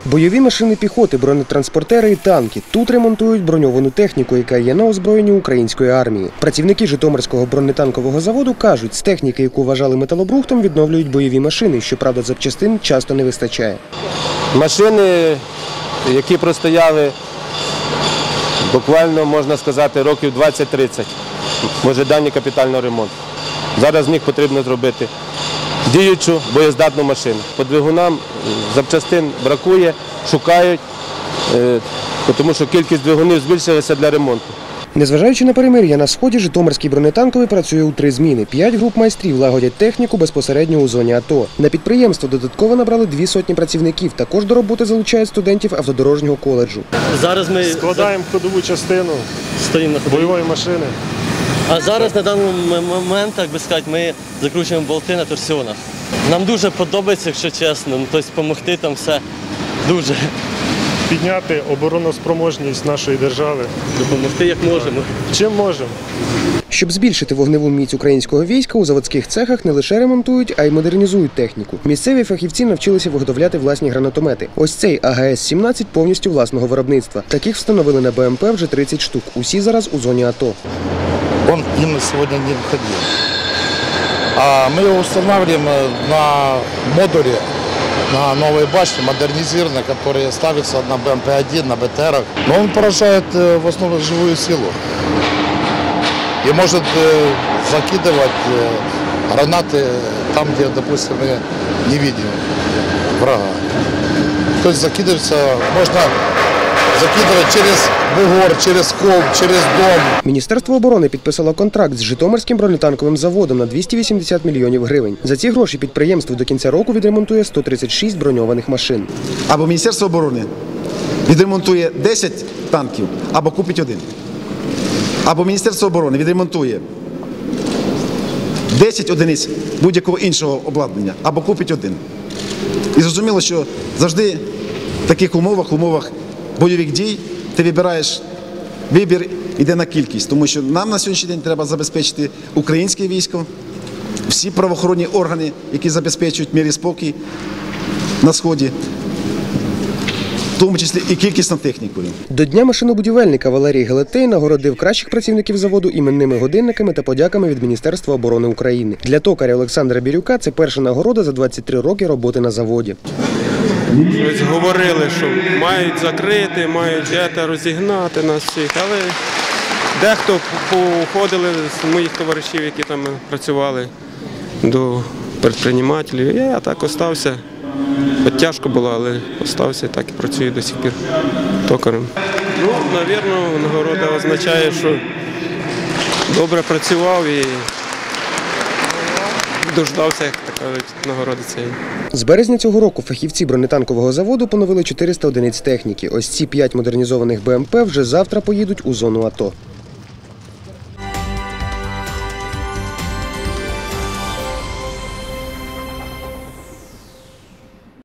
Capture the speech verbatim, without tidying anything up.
Бойові машини піхоти, бронетранспортери і танки. Тут ремонтують броньовану техніку, яка є на озброєнні української армії. Працівники Житомирського бронетанкового заводу кажуть, з техніки, яку вважали металобрухтом, відновлюють бойові машини. Щоправда, запчастин часто не вистачає. Машини, які простояли буквально, можна сказати, років двадцять-тридцять, в ожиданні капітального ремонту. Зараз з них потрібно зробити діючу боєздатну машину. По двигунам запчастин бракує, шукають, тому що кількість двигунів збільшилася для ремонту. Незважаючи на перемир'я на Сході, Житомирський бронетанковий працює у три зміни. П'ять груп майстрів лагодять техніку безпосередньо у зоні АТО. На підприємство додатково набрали дві сотні працівників. Також до роботи залучають студентів автодорожнього коледжу. Зараз ми складаємо ходову частину стоїмо на бойової машини. А зараз на даний момент, так би сказати, ми закручуємо болти на торсіонах. Нам дуже подобається, якщо чесно, тобто допомогти там все дуже. Підняти обороноспроможність нашої держави. Допомогти як можемо. Чим можемо. Щоб збільшити вогневу міць українського війська, у заводських цехах не лише ремонтують, а й модернізують техніку. Місцеві фахівці навчилися виготовляти власні гранатомети. Ось цей А Г С сімнадцять повністю власного виробництва. Таких встановили на Б М П вже тридцять штук. Усі зараз у зоні АТО. Он к ним сегодня не входил. А мы его устанавливаем на модуле, на новой башне, модернизированной, которые ставятся на Б М П один, на Б Т Рах. Но он поражает в основном живую силу. И может закидывать гранаты там, где, допустим, мы не видим врага. То есть закидывается, можно закидувати через бугор, через кол, через дом. Міністерство оборони підписало контракт з Житомирським бронетанковим заводом на двісті вісімдесят мільйонів гривень. За ці гроші підприємство до кінця року відремонтує сто тридцять шість броньованих машин. Або Міністерство оборони відремонтує десять танків, або купить один. Або Міністерство оборони відремонтує десять одиниць будь-якого іншого обладнання, або купить один. І зрозуміло, що завжди в таких умовах, умовах бойових дій, ти вибираєш, вибір йде на кількість, тому що нам на сьогоднішній день треба забезпечити українське військо, всі правоохоронні органи, які забезпечують мир і спокій на Сході, в тому числі і кількісно технікою. До Дня машинобудівельника Валерій Гелетей нагородив кращих працівників заводу іменними годинниками та подяками від Міністерства оборони України. Для токаря Олександра Бірюка це перша нагорода за двадцять три роки роботи на заводі. Ось говорили, що мають закрити, мають розігнати нас всіх, але дехто походили з моїх товаришів, які там працювали, до підприємців. Я так остався. От тяжко було, але остався і так і працюю до сих пір токарем. Ну, мабуть, нагорода означає, що добре працював і дождався, як так кажуть, нагороди цієї. З березня цього року фахівці бронетанкового заводу поновили чотириста одиниць техніки. Ось ці п'ять модернізованих Б М П вже завтра поїдуть у зону АТО.